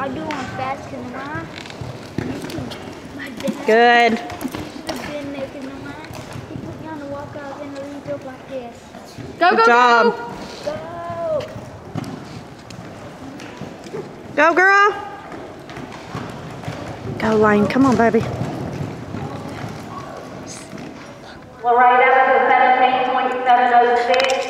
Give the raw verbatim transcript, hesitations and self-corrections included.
I'll do one fast because mine. My dad. Good. Has been making the line. He put me on the walk out and lead up like this. Go, Good go, job. go. Go. Go, girl. Go, Lane. Come on, baby. Well, right, that was a seventeen point seven oh six.